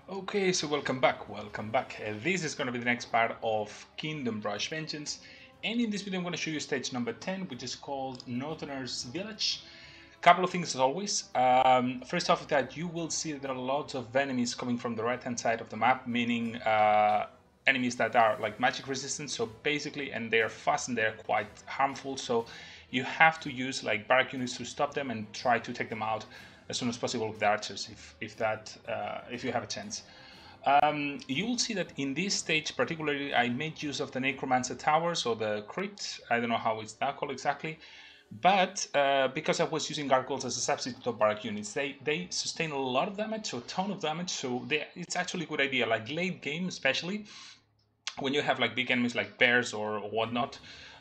Okay, so welcome back. This is going to be the next part of Kingdom Rush Vengeance, and in this video I'm going to show you stage number 10, which is called Northerners Village. Couple of things as always. First off, that you will see that there are lots of enemies coming from the right hand side of the map, meaning enemies that are like magic resistant, so basically, and they are fast and they're quite harmful, so you have to use like barrack units to stop them and try to take them out as soon as possible with the archers if you have a chance. You will see that in this stage particularly I made use of the Necromancer Towers or the Crypt. I don't know how it's that called exactly, but because I was using gargoyles as a substitute of barrack units, they sustain a lot of damage, so a ton of damage, so it's actually a good idea, like late game especially, when you have like big enemies like bears or whatnot.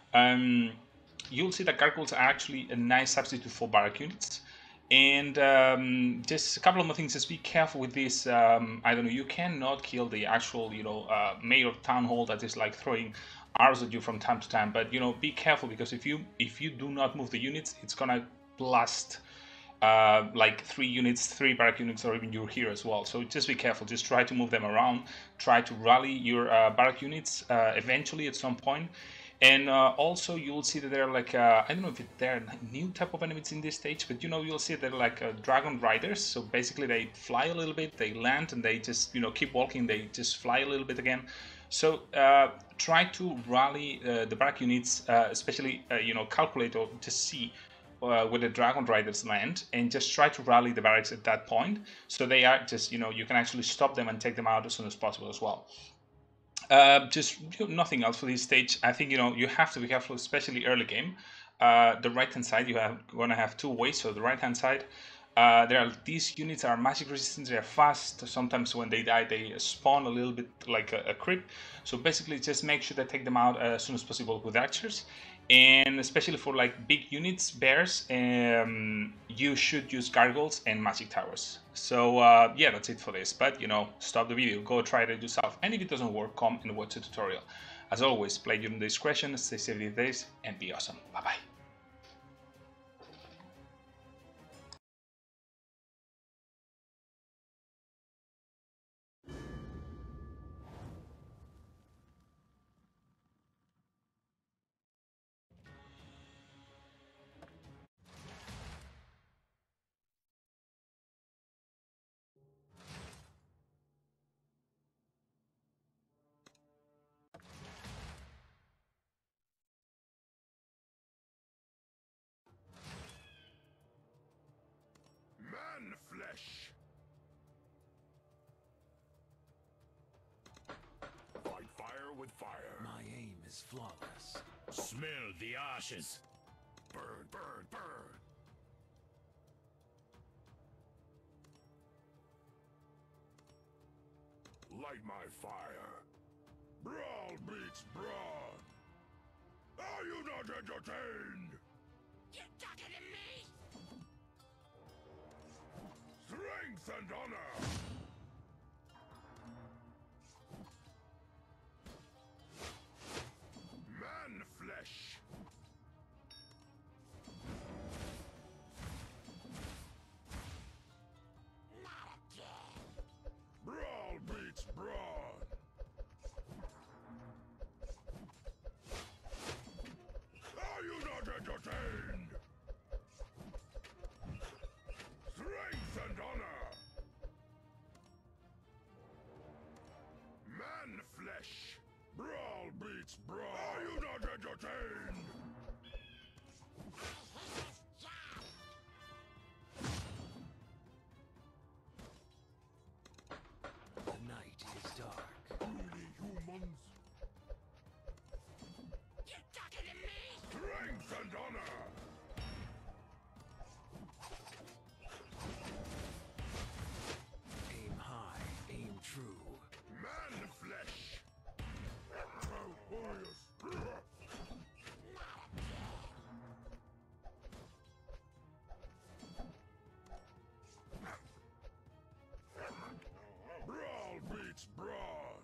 You'll see that gargoyles are actually a nice substitute for barrack units. And just a couple of more things. Just be careful with this. I don't know. You cannot kill the actual, mayor of town hall that is like throwing arrows at you from time to time. But be careful, because if you do not move the units, it's gonna blast like three barrack units, or even your hero as well. So just be careful. Just try to move them around. Try to rally your barrack units eventually at some point. And also you'll see that there are like I don't know if they're new type of enemies in this stage, but you'll see they're like dragon riders. So basically they fly a little bit, they land, and they just keep walking, they just fly a little bit again. So try to rally the barrack units, especially calculate or to see where the dragon riders land, and just try to rally the barracks at that point, so they are just you can actually stop them and take them out as soon as possible as well. Just nothing else for this stage. I think you have to be careful, especially early game. The right hand side, going to have two ways. So the right hand side, there are these units that are magic resistant. They're fast. Sometimes when they die, they spawn a little bit like a creep. So basically, just make sure to take them out as soon as possible with archers. And especially for like big units, bears, you should use gargoyles and magic towers. So yeah, that's it for this. But stop the video, go try it yourself, and if it doesn't work, come and watch the tutorial. As always, play during discretion, stay safe these days, and be awesome. Bye bye. Man flesh. Fight fire with fire. My aim is flawless. Smell the ashes. Burn, burn, burn. Light my fire. Brawl beats brawl. Are you not entertained? You're talking to me? Strength and honor. Man flesh. Not again. Brawl beats brawl. Are you not entertained? Strength and honor. Man flesh. Brawl beats brawl. Are you not entertained? The night is dark. Greedy humans. You're talking to me? Strength and honor. Aim high, aim true. Man flesh. Warriors. Brawl beats brawl.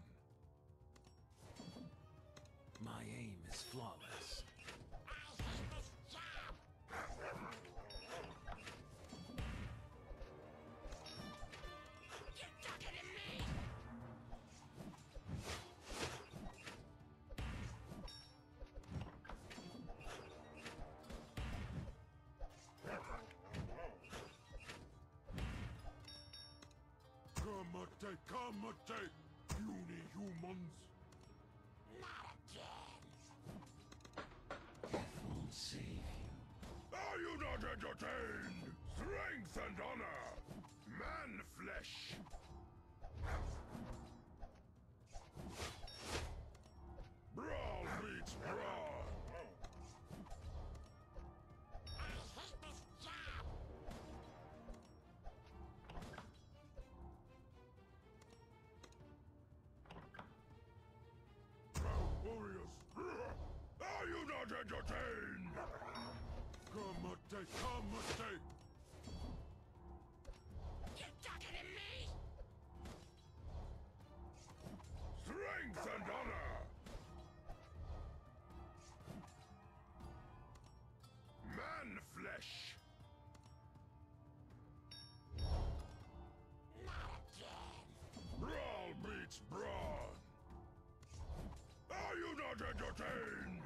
My aim is flawless. I hate this job. Kamate, kamate, puny humans. Not again. Death won't save you. Are you not entertained? Strength and honor, man flesh. Brawl beats brawl. I hate this job. Proud warriors. Are you not entertained? Kamate, kamate. You talking to me? Strength and honor. Man flesh. Not again. Brawl beats brawl. Are you not entertained?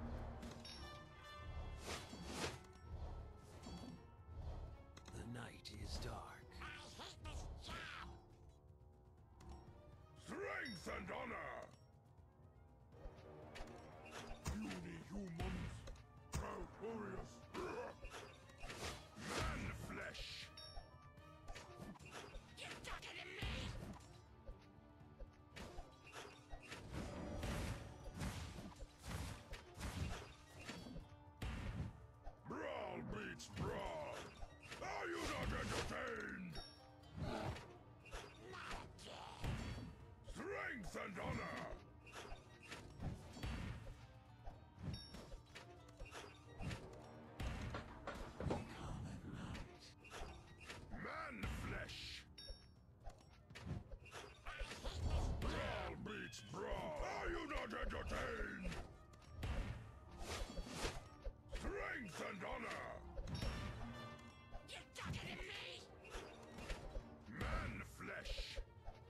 The night is dark. I hate this job. Strength and honor. Puny humans. Proud warriors. Man flesh. You talking to me? Brawl beats brawl. Are you not entertained? Not again. Strength and honor. Man flesh. Brawl beats brawl. Are you not entertained? Strength and honor. You talking to me? Man flesh.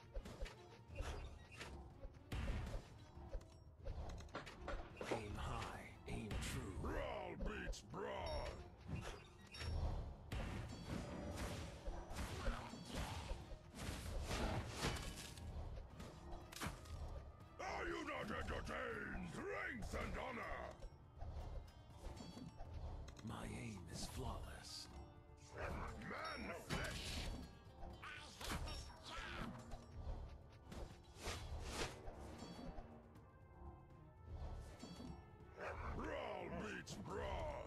Aim high, aim true. Brawl beats brawl. Are you not entertained? Strength and honor. My aim is flawless. Man flesh. I hate this job. Brawl beats brawl.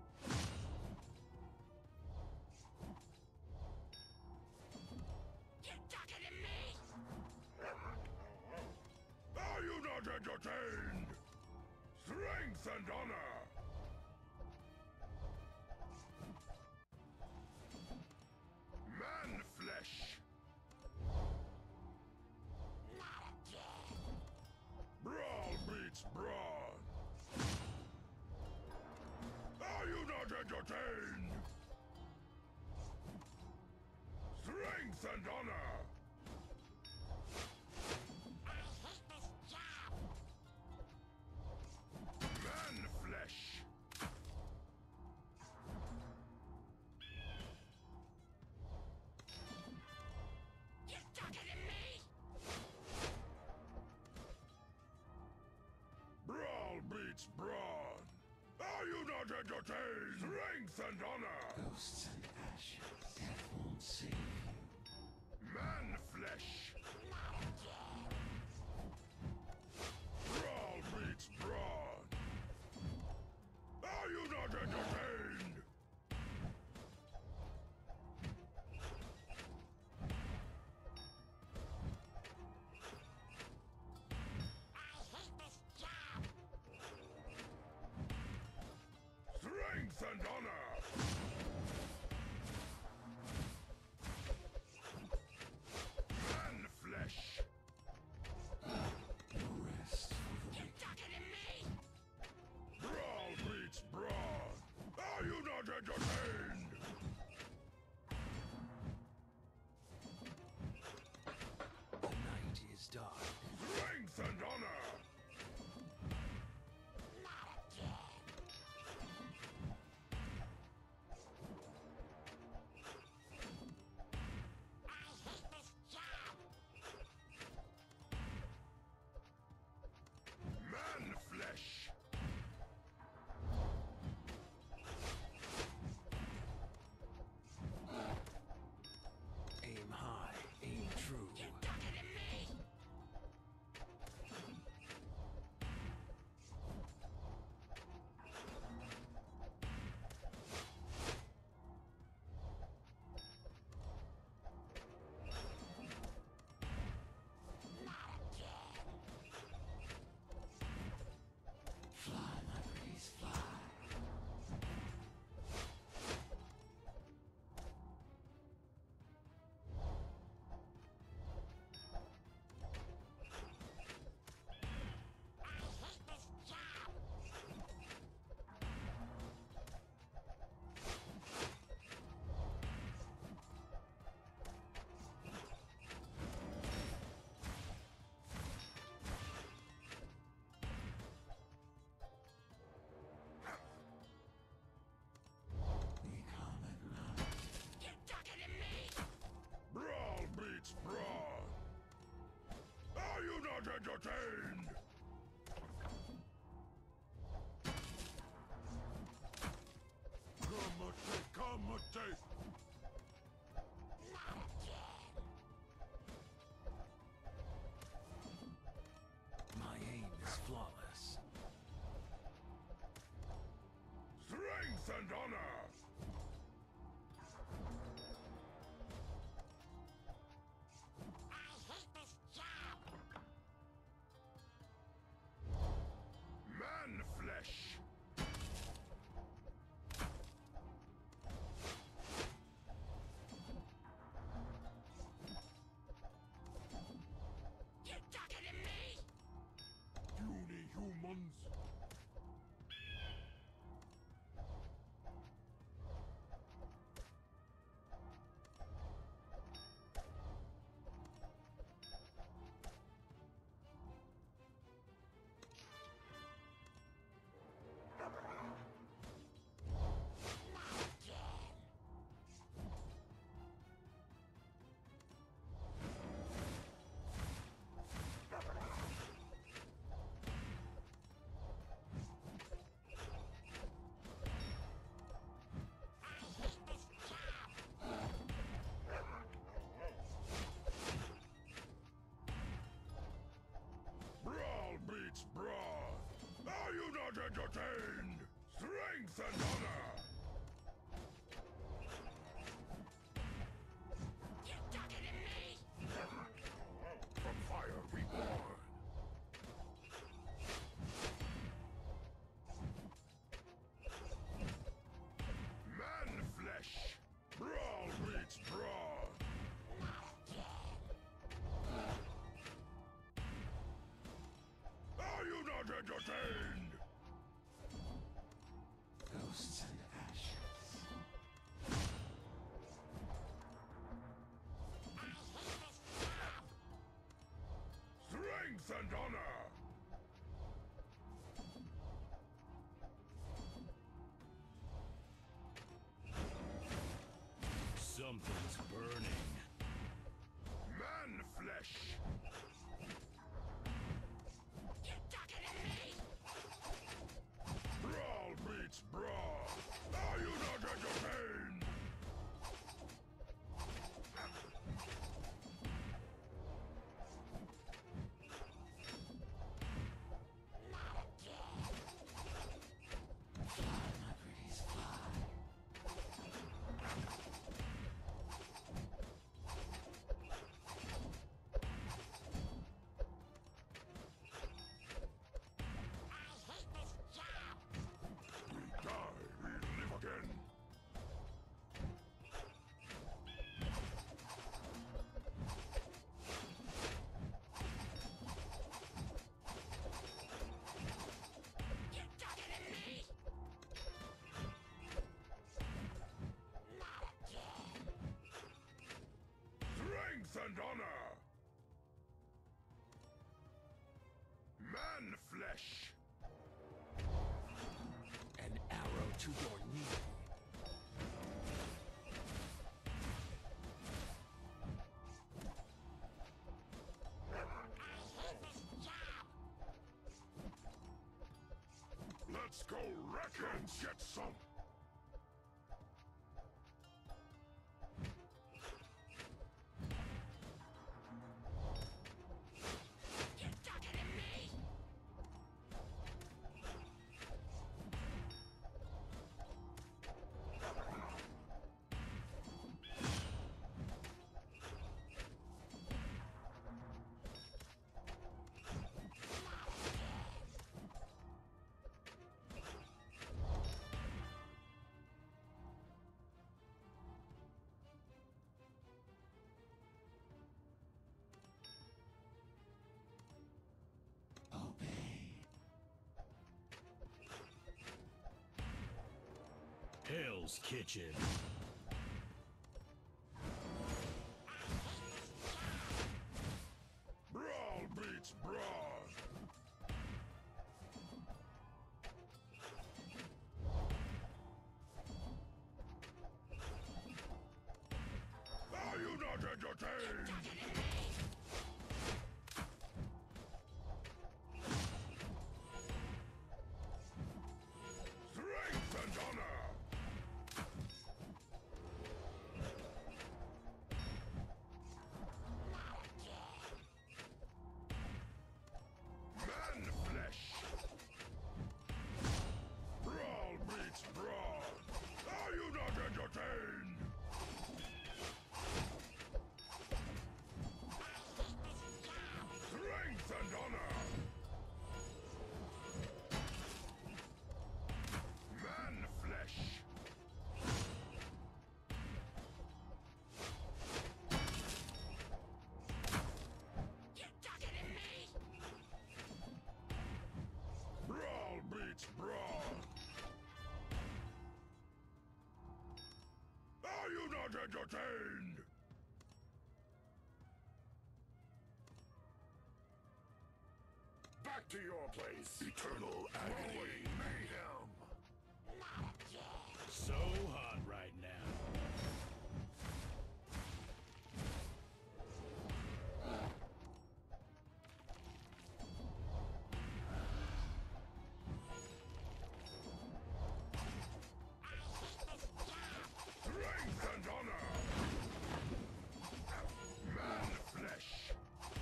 You talking to me? Are you not entertained? Strength and honor. Man flesh. Not again. Brawl beats brawl. Are you not entertained? Strength and honor. I hate this job. Man flesh. You talking to me? Brawl beats brawl. Are you not entertained? Strength and honor. Ghosts and ashes. Death won't save you. Man flesh. Not again. Brawl beats brawl. Are you not entertained? I hate this job. Strength and honor. not entertained? Kamate! My aim is flawless. Strength and honor! I hate this job. Man flesh! You talking to me? Puny humans! Brawl beats brawl! Are you not entertained? Strength and honor! You talking to me? From fire reborn! Man flesh! Brawl beats brawl! Are you not entertained? Ghosts and ashes. Strength and honor! Something's burning. Man flesh! You talking to me? Brawl beats brawl! Are you not entertained? My pretties fly. I hate this job. We die, we live again. You talking to me? Not again. Strength and honor! Man flesh! An arrow to your knee. I hate this job. Let's go wreck and get some! You talking to me? Obey. Hell's Kitchen. Brawl beats brawl! Are you not entertained? not entertained? Back to your place. Eternal agony. Mayhem. So hot right now. Strength and honor. Man flesh.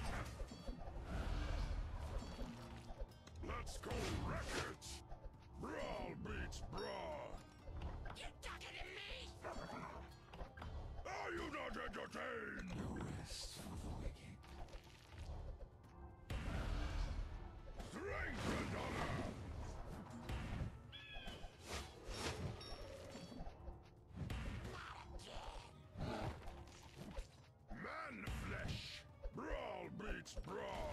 Let's go wreck it. Brawl beats brawl. You're talking to me? Are you not entertained? No rest for the wicked. Strength and honor. Man flesh. Brawl beats brawl.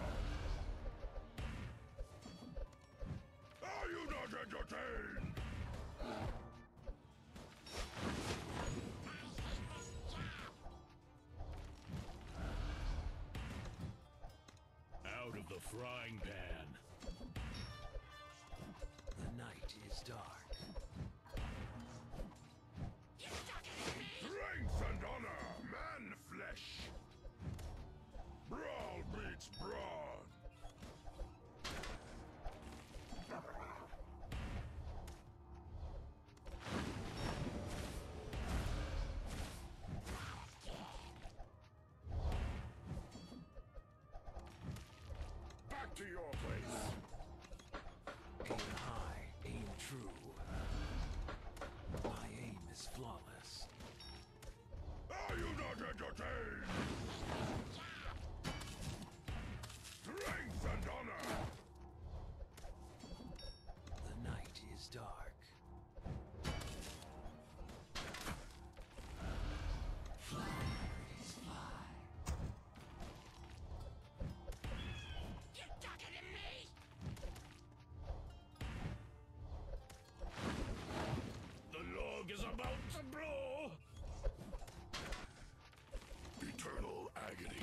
Are you not entertained? Out of the frying pan. The night is dark. You're talking to me? Strength and honor. Man flesh. Brawl beats brawl. Back to your place. Aim high, aim true. My aim is flawless. Are you not entertained? Strength and honor. The night is dark. Fly, birdies, fly. You're talking to me? The log is about to blow. Eternal agony.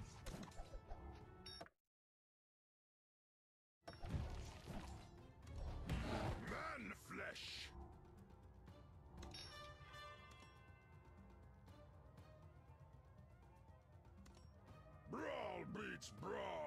Man flesh. Brawl beats brawl.